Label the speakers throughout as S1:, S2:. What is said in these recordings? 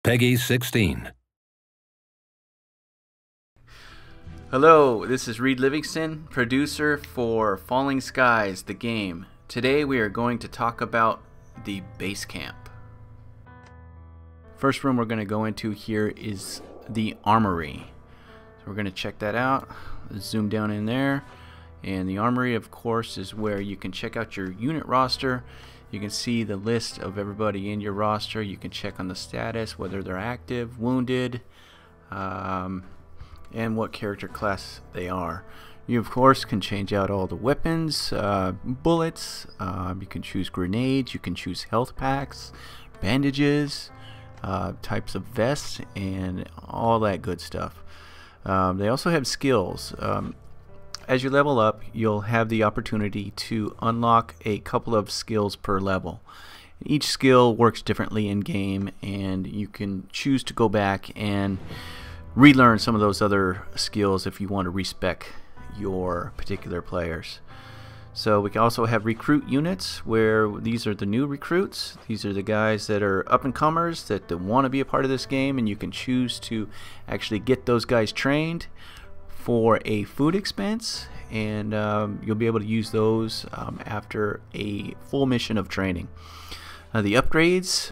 S1: Peggy 16.
S2: Hello, this is Reed Livingston, producer for Falling Skies, the game. Today we are going to talk about the Basecamp. First room we're going to go into here is the Armory. So we're going to check that out. Let's zoom down in there. And the Armory, of course, is where you can check out your unit roster. You can see the list of everybody in your roster. You can check on the status, whether they're active, wounded, and what character class they are. You, of course, can change out all the weapons, bullets. You can choose grenades. You can choose health packs, bandages, types of vests, and all that good stuff. They also have skills. As you level up, you'll have the opportunity to unlock a couple of skills per level. Each skill works differently in game, and you can choose to go back and relearn some of those other skills if you want to respec your particular players. So we can also have recruit units, where these are the new recruits. These are the guys that are up and comers that want to be a part of this game, and you can choose to actually get those guys trained for a food expense, and you'll be able to use those after a full mission of training. The upgrades,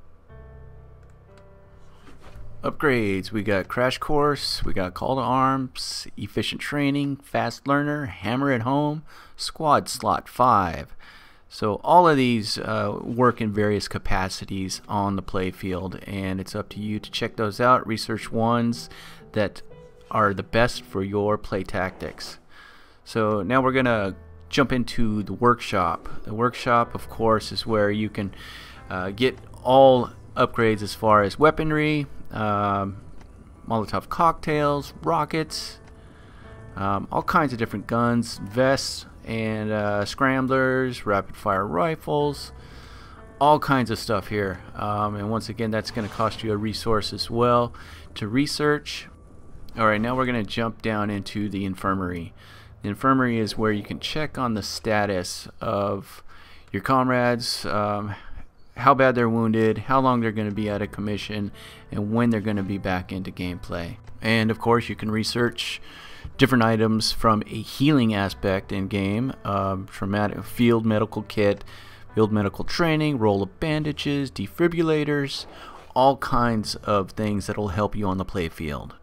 S2: we got Crash Course, we got Call to Arms, Efficient Training, Fast Learner, Hammer at Home, Squad Slot 5. So all of these work in various capacities on the playfield, and it's up to you to check those out, research ones that are the best for your play tactics. So now we're gonna jump into the workshop. The workshop, of course, is where you can get all upgrades as far as weaponry, Molotov cocktails, rockets, all kinds of different guns, vests, and scramblers, rapid fire rifles, all kinds of stuff here. And once again, that's going to cost you a resource as well to research. Alright, now we're going to jump down into the infirmary. The infirmary is where you can check on the status of your comrades, how bad they're wounded, how long they're going to be out of commission, and when they're going to be back into gameplay. And of course, you can research different items from a healing aspect in game, traumatic field medical kit, field medical training, roll of bandages, defibrillators, all kinds of things that will help you on the play field.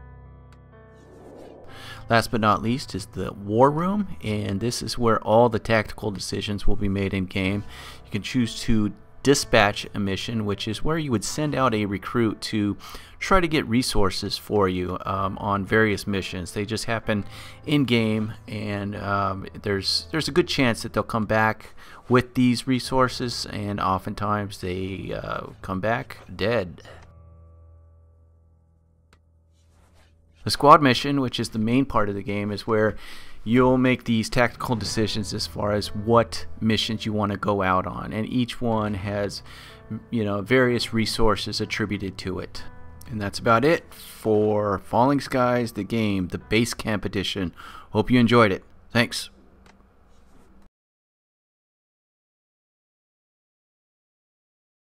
S2: Last but not least is the War Room, and this is where all the tactical decisions will be made in game. You can choose to dispatch a mission, which is where you would send out a recruit to try to get resources for you on various missions. They just happen in game, and there's a good chance that they'll come back with these resources, and oftentimes they come back dead. The squad mission, which is the main part of the game, is where you'll make these tactical decisions as far as what missions you want to go out on, and each one has, various resources attributed to it. And that's about it for Falling Skies, the game, the Basecamp edition. Hope you enjoyed it. Thanks.